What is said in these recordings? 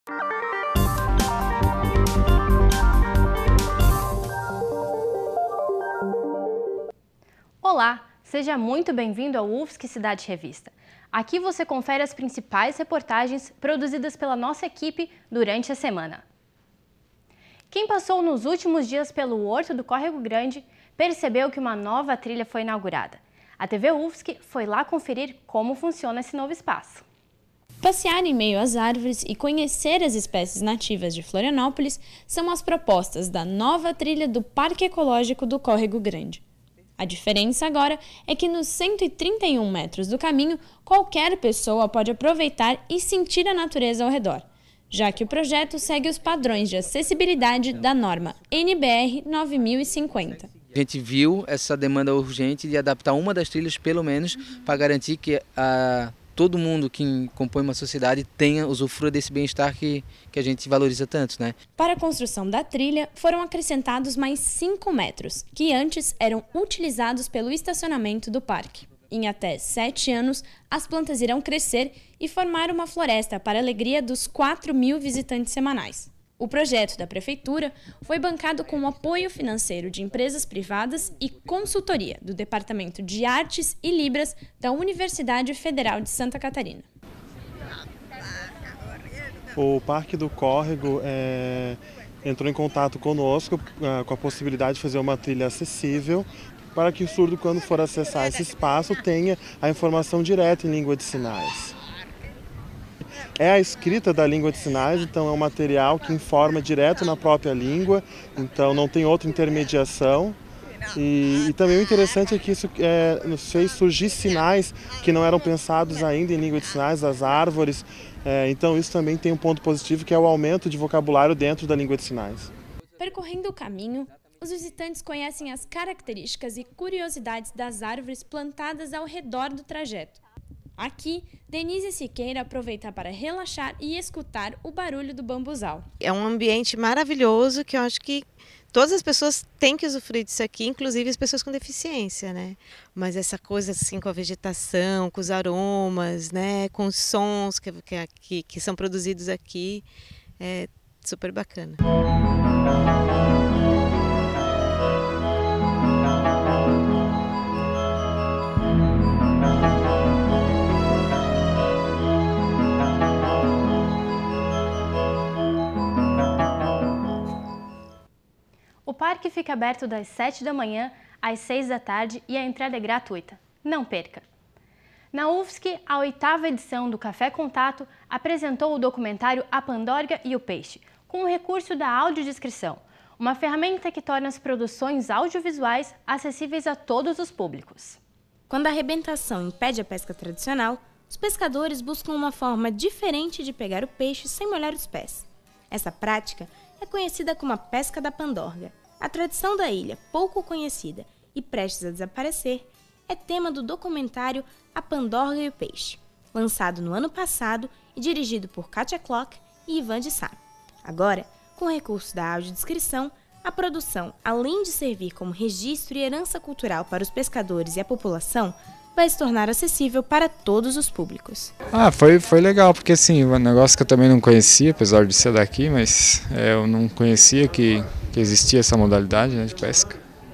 Olá, seja muito bem-vindo ao UFSC Cidade Revista. Aqui você confere as principais reportagens produzidas pela nossa equipe durante a semana. Quem passou nos últimos dias pelo Horto do Córrego Grande percebeu que uma nova trilha foi inaugurada. A TV UFSC foi lá conferir como funciona esse novo espaço. Passear em meio às árvores e conhecer as espécies nativas de Florianópolis são as propostas da nova trilha do Parque Ecológico do Córrego Grande. A diferença agora é que nos 131 metros do caminho, qualquer pessoa pode aproveitar e sentir a natureza ao redor, já que o projeto segue os padrões de acessibilidade da norma NBR 9050. A gente viu essa demanda urgente de adaptar uma das trilhas, pelo menos, para garantir que todo mundo que compõe uma sociedade tenha usufrua desse bem-estar que a gente valoriza tanto, né? Para a construção da trilha, foram acrescentados mais 5 metros, que antes eram utilizados pelo estacionamento do parque. Em até 7 anos, as plantas irão crescer e formar uma floresta para a alegria dos 4.000 visitantes semanais. O projeto da Prefeitura foi bancado com o apoio financeiro de empresas privadas e consultoria do Departamento de Artes e Libras da Universidade Federal de Santa Catarina. O Parque do Córrego entrou em contato conosco com a possibilidade de fazer uma trilha acessível para que o surdo, quando for acessar esse espaço, tenha a informação direta em língua de sinais. É a escrita da língua de sinais, então é um material que informa direto na própria língua, então não tem outra intermediação. E também o interessante é que isso nos fez surgir sinais que não eram pensados ainda em língua de sinais, das árvores. Então isso também tem um ponto positivo, que é o aumento de vocabulário dentro da língua de sinais. Percorrendo o caminho, os visitantes conhecem as características e curiosidades das árvores plantadas ao redor do trajeto. Aqui, Denise Siqueira aproveita para relaxar e escutar o barulho do bambuzal. É um ambiente maravilhoso que eu acho que todas as pessoas têm que usufruir disso aqui, inclusive as pessoas com deficiência, né? Mas essa coisa assim com a vegetação, com os aromas, né? Com os sons que são produzidos aqui, é super bacana. O parque fica aberto das 7 da manhã às 6 da tarde e a entrada é gratuita. Não perca! Na UFSC, a 8ª edição do Café Contato apresentou o documentário A Pandorga e o Peixe, com o recurso da audiodescrição, uma ferramenta que torna as produções audiovisuais acessíveis a todos os públicos. Quando a arrebentação impede a pesca tradicional, os pescadores buscam uma forma diferente de pegar o peixe sem molhar os pés. Essa prática é conhecida como a pesca da pandorga. A tradição da ilha, pouco conhecida e prestes a desaparecer, é tema do documentário A Pandorga e o Peixe, lançado no ano passado e dirigido por Katia Klock e Ivan de Sá. Agora, com o recurso da audiodescrição, a produção, além de servir como registro e herança cultural para os pescadores e a população, vai se tornar acessível para todos os públicos. Foi legal, porque assim, um negócio que eu também não conhecia, apesar de ser daqui, mas eu não conhecia que existia essa modalidade, né, de pesca.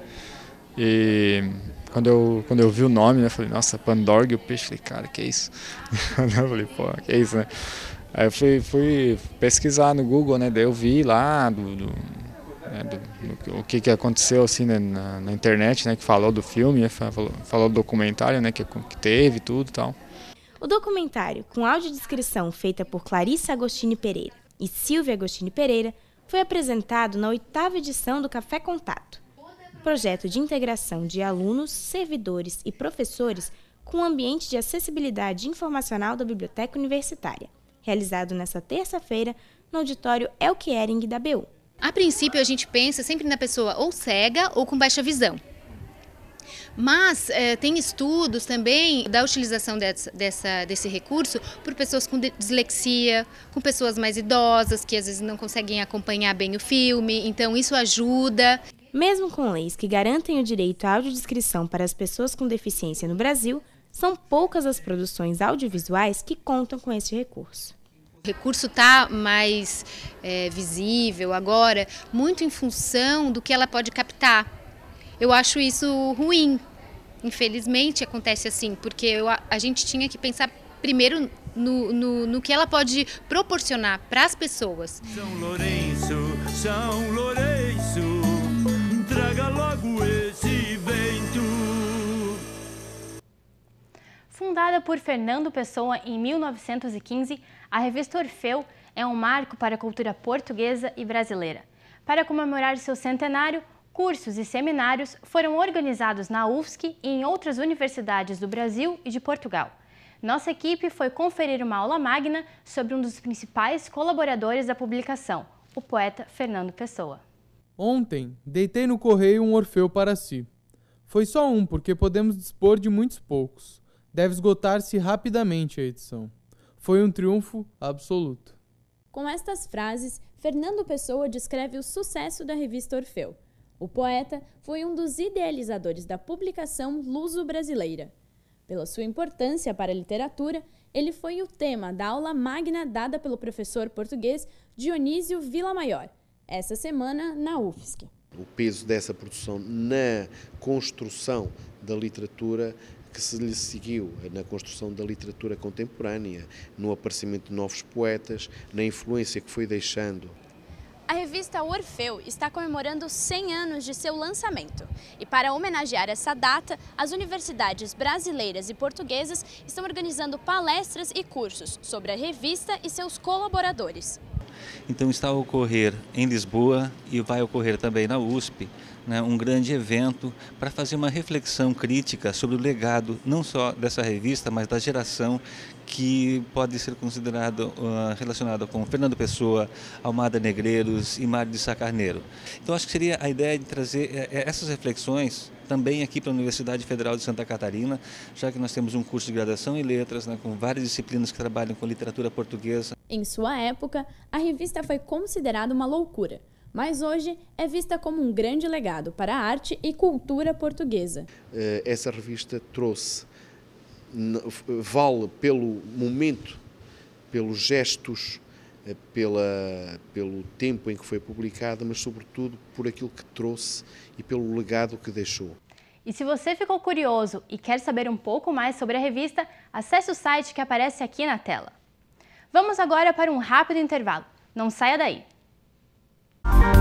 E quando eu vi o nome, né, eu falei, nossa, Pandorga e o peixe, falei, cara, que é isso? Eu falei, pô, que é isso, né? Aí eu fui pesquisar no Google, né, daí eu vi lá o que aconteceu assim, né, na internet, né, que falou do filme, né, falou do documentário, né, que teve tudo e tal. O documentário, com audiodescrição feita por Clarissa Agostini Pereira e Silvia Agostini Pereira, foi apresentado na 8ª edição do Café Contato, projeto de integração de alunos, servidores e professores com o ambiente de acessibilidade informacional da Biblioteca Universitária, realizado nesta terça-feira no auditório Elke Ehring da BU. A princípio, a gente pensa sempre na pessoa ou cega ou com baixa visão. Mas tem estudos também da utilização desse recurso por pessoas com dislexia, com pessoas mais idosas que às vezes não conseguem acompanhar bem o filme, então isso ajuda. Mesmo com leis que garantem o direito à audiodescrição para as pessoas com deficiência no Brasil, são poucas as produções audiovisuais que contam com esse recurso. O recurso está mais visível agora, muito em função do que ela pode captar. Eu acho isso ruim. Infelizmente acontece assim, porque a gente tinha que pensar primeiro no que ela pode proporcionar para as pessoas. São Lourenço, traga logo esse vento. Fundada por Fernando Pessoa em 1915, a revista Orfeu é um marco para a cultura portuguesa e brasileira. Para comemorar seu centenário, cursos e seminários foram organizados na UFSC e em outras universidades do Brasil e de Portugal. Nossa equipe foi conferir uma aula magna sobre um dos principais colaboradores da publicação, o poeta Fernando Pessoa. Ontem, deitei no correio um Orfeu para si. Foi só um, porque podemos dispor de muitos poucos. Deve esgotar-se rapidamente a edição. Foi um triunfo absoluto. Com estas frases, Fernando Pessoa descreve o sucesso da revista Orfeu. O poeta foi um dos idealizadores da publicação luso-brasileira. Pela sua importância para a literatura, ele foi o tema da aula magna dada pelo professor português Dionísio Villamaior, essa semana na UFSC. O peso dessa produção na construção da literatura que se lhe seguiu, na construção da literatura contemporânea, no aparecimento de novos poetas, na influência que foi deixando. A revista Orfeu está comemorando 100 anos de seu lançamento. E para homenagear essa data, as universidades brasileiras e portuguesas estão organizando palestras e cursos sobre a revista e seus colaboradores. Então está a ocorrer em Lisboa e vai ocorrer também na USP, um grande evento para fazer uma reflexão crítica sobre o legado não só dessa revista, mas da geração que pode ser considerada relacionada com Fernando Pessoa, Almada Negreiros e Mário de Sá Carneiro. Então acho que seria a ideia de trazer essas reflexões também aqui para a Universidade Federal de Santa Catarina, já que nós temos um curso de graduação em letras, com várias disciplinas que trabalham com literatura portuguesa. Em sua época, a revista foi considerada uma loucura, mas hoje é vista como um grande legado para a arte e cultura portuguesa. Essa revista trouxe, vale pelo momento, pelos gestos, pelo tempo em que foi publicada, mas sobretudo por aquilo que trouxe e pelo legado que deixou. E se você ficou curioso e quer saber um pouco mais sobre a revista, acesse o site que aparece aqui na tela. Vamos agora para um rápido intervalo. Não saia daí!